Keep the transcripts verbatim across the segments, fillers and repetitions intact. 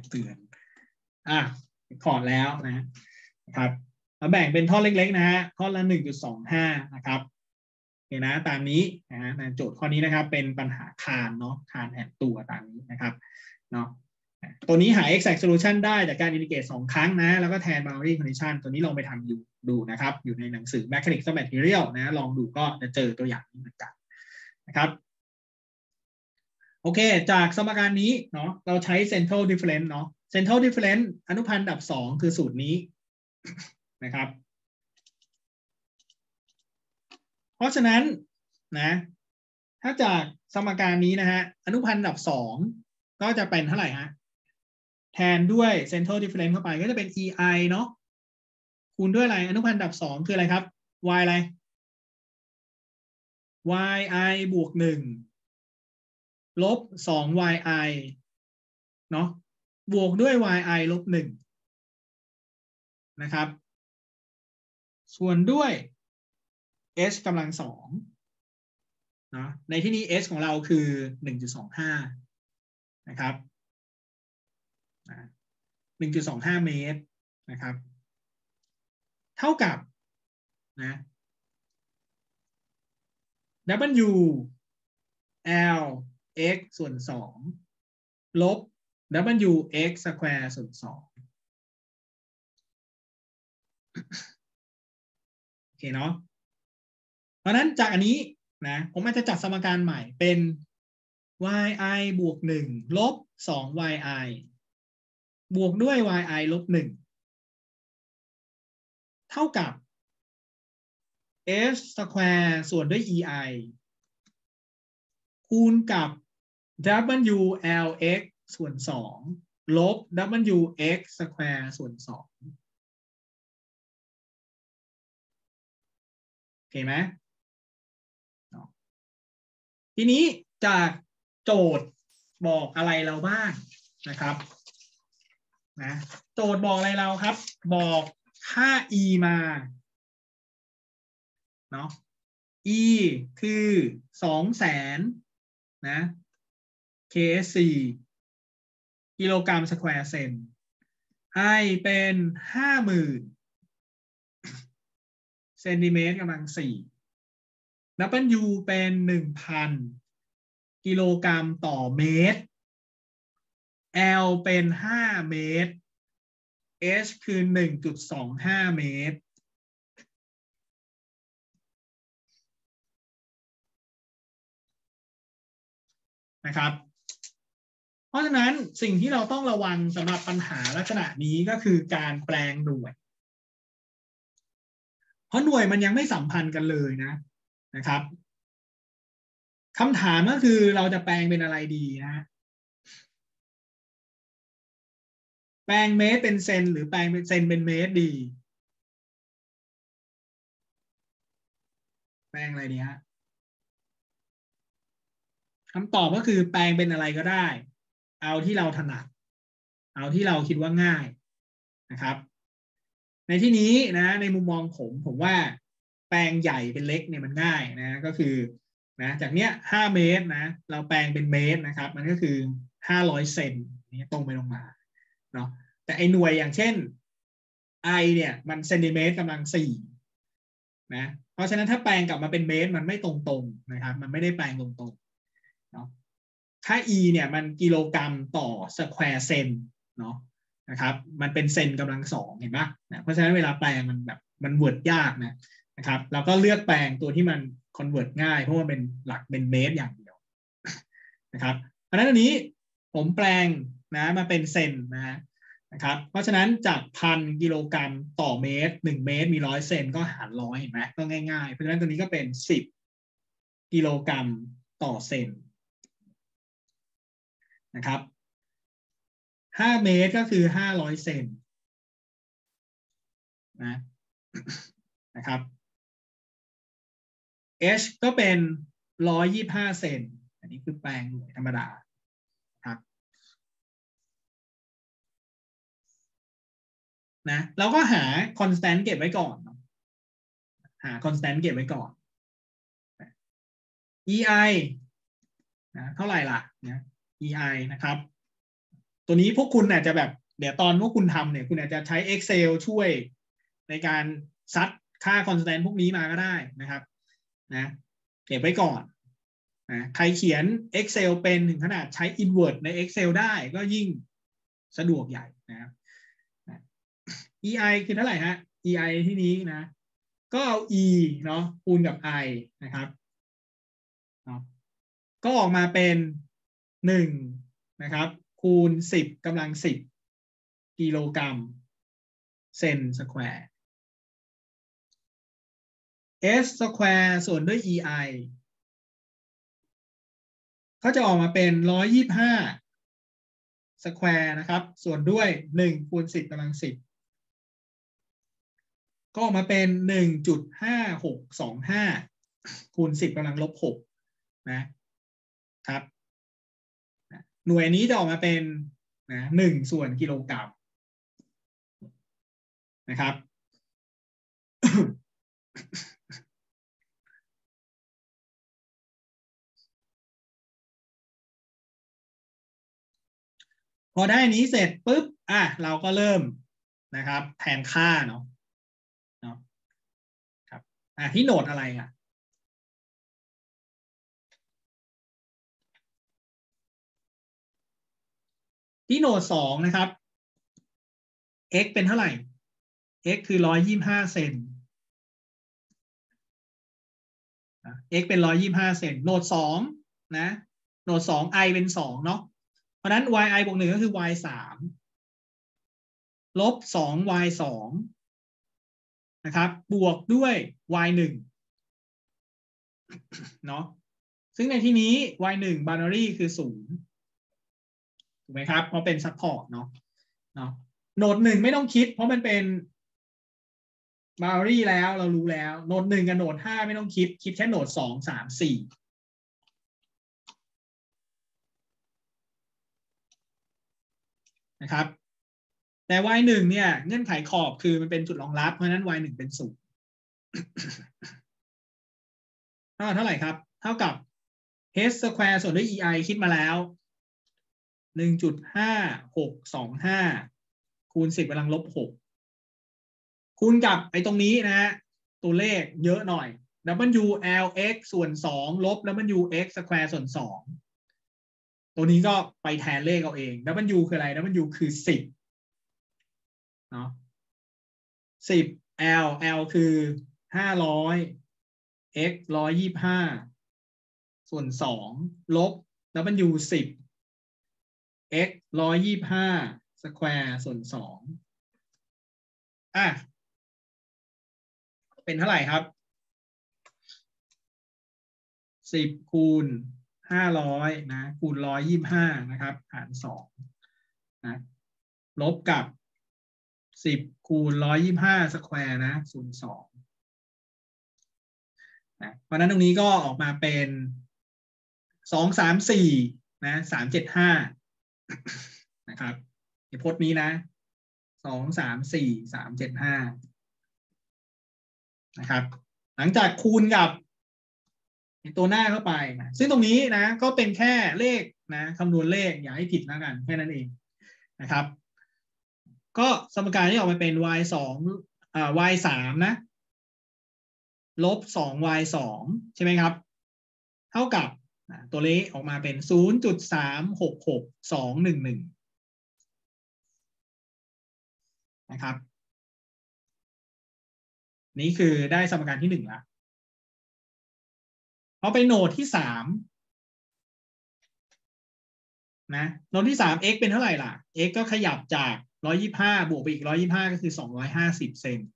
เตือนอ่ะคอร์ดแล้วนะครับเราแบ่งเป็นท่อนเล็กๆนะฮะท่อนละ หนึ่งจุดสองห้า นะครับโอเคนะตามนี้นะฮะโจทย์ข้อนี้นะครับเป็นปัญหาคานเนาะคานแอนตัวตามนี้นะครับเนาะตัวนี้หา exact solution ได้จากการ integrate สองครั้งนะแล้วก็แทน boundary condition ตัวนี้ลองไปทำดูดูนะครับอยู่ในหนังสือ mechanics of material นะลองดูก็จะเจอตัวอย่างนี้เหมือนกันนะครับโอเคจากสมการนี้เนาะเราใช้ central difference เนาะ central difference อนุพันธ์ดับสองคือสูตรนี้นะครับเพราะฉะนั้นนะถ้าจากสมการนี้นะฮะอนุพันธ์ดับสองก็จะเป็นเท่าไหร่ฮะแทนด้วย central difference เข้าไปก็จะเป็น ei เนาะคูณด้วยอะไรอนุพันธ์ดับสองคืออะไรครับ y อะไร yi บวกหนึ่งลบสอง yi เนาะบวกด้วย yi ลบหนึ่งนะครับส่วนด้วย s กำลังสองเนาะในที่นี้ s ของเราคือ หนึ่งจุดสองห้า นะครับ หนึ่งจุดสองห้า เมตรนะครับเท่ากับนะ w l x ส่วนสองลบ w x สแควร์ส่วนสองโอเคเนาะเพราะนั้นจากอันนี้นะผมอาจจะจัดสมการใหม่เป็น yi บวกหนึ่งลบสอง yi บวกด้วย yi ลบหนึ่งเท่ากับ s สแควร์ส่วนด้วย ei คูณกับ w l x ส่วนสองลบ w x สแควร์ส่วนสองโอเคไหมทีนี้จากโจทย์บอกอะไรเราบ้างนะครับนะโจทย์บอกอะไรเราครับบอกค่า e มาเนาะ e คือสองแสนนะ ksc กิโลกรัมสแควร์เซน i เป็นห้าหมื่นเซนติเมตรกำลังสี่ w เป็นหนึ่งพันกิโลกรัมต่อเมตร l เป็นห้าเมตร h คือ หนึ่งจุดสองห้า เมตรนะครับเพราะฉะนั้นสิ่งที่เราต้องระวังสำหรับปัญหาลักษณะนี้ก็คือการแปลงหน่วยเพราะหน่วยมันยังไม่สัมพันธ์กันเลยนะนะครับคำถามก็คือเราจะแปลงเป็นอะไรดีนะแปลงเมตรเป็นเซนหรือแปลงเป็นเซนเป็นเมตรดีแปลงอะไรดีฮะคำตอบก็คือแปลงเป็นอะไรก็ได้เอาที่เราถนัดเอาที่เราคิดว่าง่ายนะครับในที่นี้นะในมุมมองผมผมว่าแปลงใหญ่เป็นเล็กเนี่ยมันง่ายนะก็คือนะจากเนี้ยห้าเมตรนะเราแปลงเป็นเมตรนะครับมันก็คือห้าร้อยเซนนี่ตรงไปตรงมาเนาะแต่ไอหน่วยอย่างเช่น i เนี่ยมันเซนติเมตรกำลังสี่นะเพราะฉะนั้นถ้าแปลงกลับมาเป็นเมตรมันไม่ตรงๆนะครับมันไม่ได้แปลงตรงๆเนาะค่า e เนี่ยมันกิโลกรัมต่อสแควร์เซนเนาะนะครับมันเป็นเซนกำลังสองเห็นปะนะเพราะฉะนั้นเวลาแปลงมันแบบมันเวิร์ดยากนะนะครับเราก็เลือกแปลงตัวที่มันคอนเวิร์ตง่ายเพราะว่าเป็นหลักเป็นเมตรอย่างเดียวนะครับเพราะฉะนั้นอันนี้ผมแปลงนะมาเป็นเซนนะฮะนะครับเพราะฉะนั้นจากพันกิโลกรัมต่อเมตรหนึ่งเมตรมีร้อยเซนก็หารร้อยเห็นไหมก็ง่ายๆเพราะฉะนั้นตัวนี้ก็เป็นสิบกิโลกรัมต่อเซนนะครับห้าเมตรก็คือห้าร้อยเซนนะนะครับ h ก็เป็นหนึ่งร้อยยี่สิบห้าเซนอันนี้คือแปลงหน่วยธรรมดาครับนะเราก็หา constant เก็บไว้ก่อนหา constant เก็บไว้ก่อน ei นะเท่าไหร่ล่ะนะ ei นะครับตัวนี้พวกคุณอาจจะแบบเดี๋ยวตอนพวกคุณทำเนี่ยคุณอาจจะใช้ Excel ช่วยในการซัดค่า constant พวกนี้มาก็ได้นะครับนะเก็บไว้ก่อนนะใครเขียน Excel เป็นถึงขนาดใช้ invert ใน Excel ได้ก็ยิ่งสะดวกใหญ่นะครับ ei คือเท่าไหร่ฮะ ei ที่นี้นะก็เอา e เนาะคูณกับ i นะครับเนาะก็ออกมาเป็นหนึ่งนะครับคูณสิบกำลังสิบกิโลกรัมเซนสแควร์ s สแควร์ส่วนด้วย ei ก็จะออกมาเป็นหนึ่งร้อยยี่สิบห้าสแควร์นะครับส่วนด้วยหนึ่งคูณสิบกำลังสิบก็ออกมาเป็น หนึ่งจุดห้าหกสองห้า คูณสิบกำลังลบหกนะครับหน่วยนี้จะออกมาเป็นนะหนึ่งส่วนกิโลกรัมนะครับ พอได้นี้เสร็จปุ๊บอ่ะเราก็เริ่มนะครับแทนค่าเนาะเนาะครับอ่ะที่โหนดอะไรอ่ะที่โหนดสองนะครับ x เป็นเท่าไหร่ x คือหนึ่งร้อยยี่สิบห้าเซน x เป็นหนึ่งร้อยยี่สิบห้าเซนโหนดสองนะโหนดสอง i เป็นสองเนาะเพราะนั้น yi บวกหนึ่งก็คือ y สามลบสอง y สองนะครับบวกด้วย y หนึ่งเนาะซึ่งในที่นี้ y หนึ่ง binary คือศูนย์ถูกไหมครับเพราะเป็น support เนาะเนาะโหนดหนึ่งไม่ต้องคิดเพราะมันเป็น binary แล้วเรารู้แล้วโหนดหนึ่งกับโหนดห้าไม่ต้องคิดคิดแค่โหนดสองสามสี่นะครับแต่ y หนึ่งเนี่ยเงื่อนไขขอบคือมันเป็นจุดรองรับเพราะฉะนั้น y หนึ่งเป็นศูนย์เท่าเท่าไหร่ครับเท่ากับ h square ส่วนด้วย ei คิดมาแล้ว หนึ่งจุดห้าหกสองห้า คูณสิบกำลังลบหกคูณกับไอ้ตรงนี้นะฮะตัวเลขเยอะหน่อย wlx ส่วนสองลบ wx square ส่วนสองตัวนี้ก็ไปแทนเลขเอาเอง w คืออะไร w คือสิบเนาะสิบ l l คือห้าร้อย x หนึ่งร้อยยี่สิบห้าส่วนสองลบ w สิบ x หนึ่งร้อยยี่สิบห้าสแควร์ส่วนสองอ่ะเป็นเท่าไหร่ครับสิบคูณห้าร้อยนะคูณหนึ่งร้อยยี่สิบห้านะครับหารสองนะลบกับสิบคูณหนึ่งร้อยยี่สิบห้าสแควร์นะส่วนสองนะเพราะนั้นตรงนี้ก็ออกมาเป็นสองสามสี่นะสามเจ็ดห้านะครับในพจน์นี้นะสองสามสี่สามเจ็ดห้านะครับหลังจากคูณกับตัวหน้าเข้าไปนะซึ่งตรงนี้นะก็เป็นแค่เลขนะคำนวณเลขอย่าให้ผิดแล้วกันแค่นั้นเองนะครับก็สมการที่ออกมาเป็น y สองอ่า y สามนะลบสอง y สองใช่ไหมครับเท่ากับตัวเลขออกมาเป็น ศูนย์จุดสามหกหกสองหนึ่งหนึ่ง นะครับนี่คือได้สมการที่หนึ่งแล้วพอไปโหนดที่สามนะโหนดที่สาม x เป็นเท่าไหร่ล่ะ x ก็ขยับจากหนึ่งร้อยยี่สิบห้าบวกไปอีกหนึ่งร้อยยี่สิบห้าก็คือสองร้อยห้าสิบเซน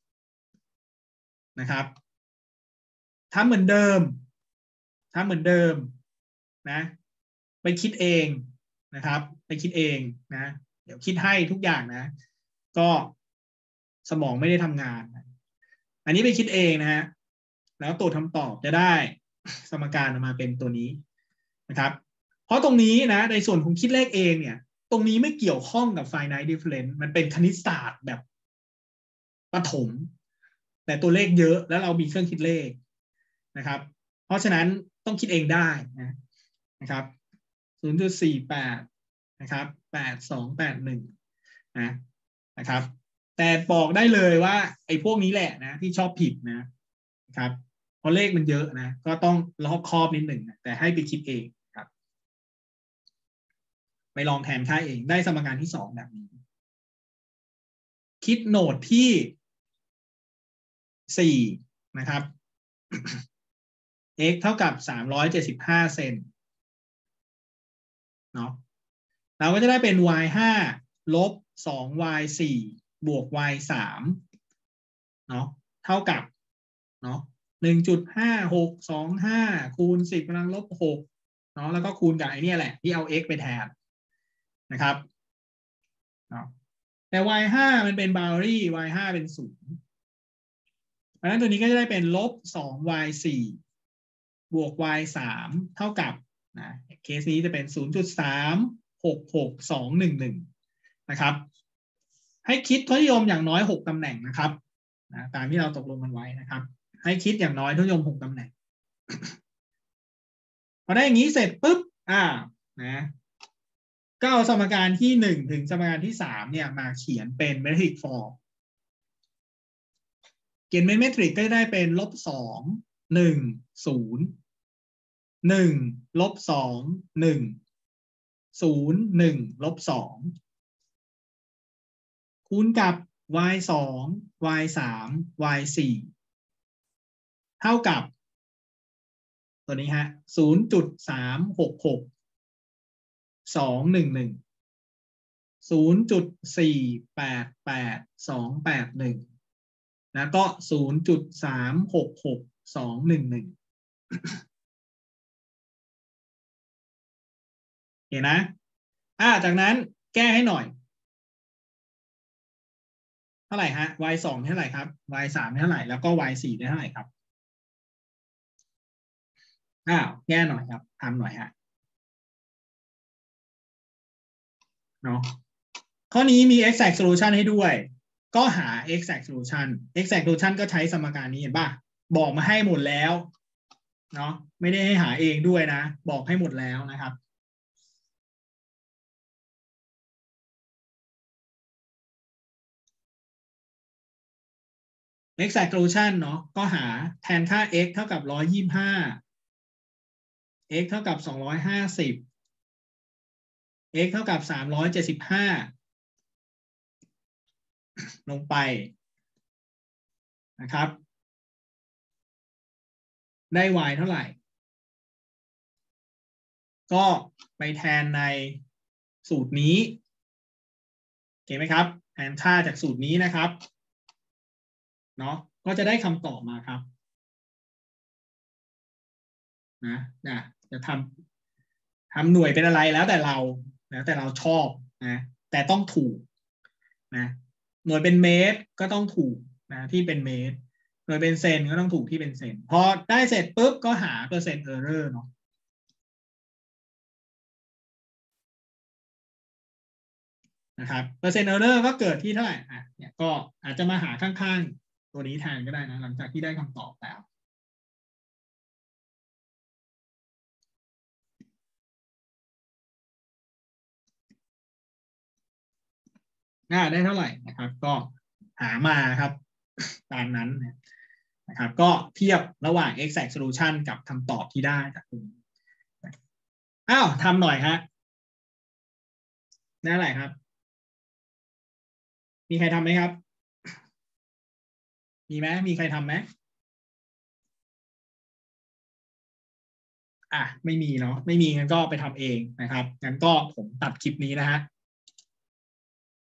นะครับถ้าเหมือนเดิมถ้าเหมือนเดิมนะไปคิดเองนะครับไปคิดเองนะเดี๋ยวคิดให้ทุกอย่างนะก็สมองไม่ได้ทำงานอันนี้ไปคิดเองนะฮะแล้วตัวคำตอบจะได้สมการออกมาเป็นตัวนี้นะครับเพราะตรงนี้นะในส่วนของคิดเลขเองเนี่ยตรงนี้ไม่เกี่ยวข้องกับ finite difference มันเป็นคณิตศาสตร์แบบประถมแต่ตัวเลขเยอะแล้วเรามีเครื่องคิดเลขนะครับเพราะฉะนั้นต้องคิดเองได้นะนะครับ ศูนย์จุดสี่แปดนะครับแปดสองแปดหนึ่งนะนะครับแต่บอกได้เลยว่าไอ้พวกนี้แหละนะที่ชอบผิดนะนะครับเพราะเลขมันเยอะนะก็ต้องรอบคอบนิดหนึ่งนะแต่ให้ไปคิดเองครับไปลองแทนค่าเองได้สมการที่สองแบบนี้คิดโหนดที่สี่นะครับ x เท่ากับสามร้อยเจ็ดสิบห้าเซนเนาะเราก็จะได้เป็น y ห้าลบสอง y สี่บวก y สามเนาะเท่ากับเนาะหนึ่งจุดห้าหกสองห้าคูณสิบกำลังลบหกเนาะแล้วก็คูณกับไอ้นี่แหละที่เอา x ไปแทนนะครับเนาะแต่ y ห้ามันเป็น boundary y ห้าเป็นศูนย์เพราะฉะนั้นตัวนี้ก็จะได้เป็นลบสอง y สี่บวก y สามเท่ากับนะเคสนี้จะเป็น ศูนย์จุดสามหกหกสองหนึ่งหนึ่ง นะครับให้คิดทศนิยมอย่างน้อยหกตำแหน่งนะครับนะตามที่เราตกลงกันไว้นะครับให้คิดอย่างน้อยทศนิยมหกตำแหน่ง พอได้อย่างนี้เสร็จปุ๊บอ่านะก็เอาสมการที่หนึ่งถึงสมการที่สามเนี่ยมาเขียนเป็นเมทริกฟอร์มเขียนเป็นเมทริกก็ได้เป็นลบสองหนึ่งศูนย์หนึ่งลบสองหนึ่งศูนย์หนึ่งลบสองคูณกับ y สอง y สาม y สี่เท่ากับตัวนี้ฮะ ศูนย์จุดสามหกหกสองหนึ่งหนึ่ง ศูนย์จุดสี่แปดแปดสองแปดหนึ่งแล้วก็ ศูนย์จุดสามหกหกสองหนึ่งหนึ่ง เห็นนะอ่าจากนั้นแก้ให้หน่อยเท่าไหร่ฮะ y สองเท่าไหร่ครับ y สามเท่าไหร่แล้วก็ y สี่ได้เท่าไหร่ครับอ้าวแก้หน่อยครับทำหน่อยฮะเนาะข้อนี้มี exact solution ให้ด้วยก็หา exact solution exact solution ก็ใช้สมการนี้เห็นป่ะบอกมาให้หมดแล้วเนาะไม่ได้ให้หาเองด้วยนะบอกให้หมดแล้วนะครับ exact solution เนาะก็หาแทนค่า x เท่ากับหนึ่งร้อยยี่สิบห้า x เท่ากับสองร้อยห้าสิบ x เท่ากับสามร้อยเจ็ดสิบห้าลงไปนะครับได้ y เท่าไหร่ก็ไปแทนในสูตรนี้โอเคไหมครับแทนค่าจากสูตรนี้นะครับเนาะก็จะได้คำตอบมาครับนะนะจะทำทำหน่วยเป็นอะไรแล้วแต่เราแล้วแต่เราชอบนะแต่ต้องถูกนะหน่วยเป็นเมตรก็ต้องถูกนะที่เป็นเมตรหน่วยเป็นเซนก็ต้องถูกที่เป็นเซนพอได้เสร็จปุ๊บก็หาเปอร์เซ็นต์เออร์เรอร์เนาะนะครับเปอร์เซ็นต์เออร์เรอร์ก็เกิดที่เท่าไหร่อ่ะเนี่ยก็อาจจะมาหาข้างๆตัวนี้แทนก็ได้นะหลังจากที่ได้คำตอบแล้วน่าได้เท่าไหร่นะครับก็หามาครับตามนั้นนะครับก็เทียบระหว่าง exact solution กับคำตอบที่ได้จากตรงนี้อ้าวทำหน่อยฮะได้อะไรครับมีใครทำไหมครับมีไหมมีใครทำไหมอ่ะไม่มีเนาะไม่มีงั้นก็ไปทำเองนะครับงั้นก็ผมตัดคลิปนี้นะฮะ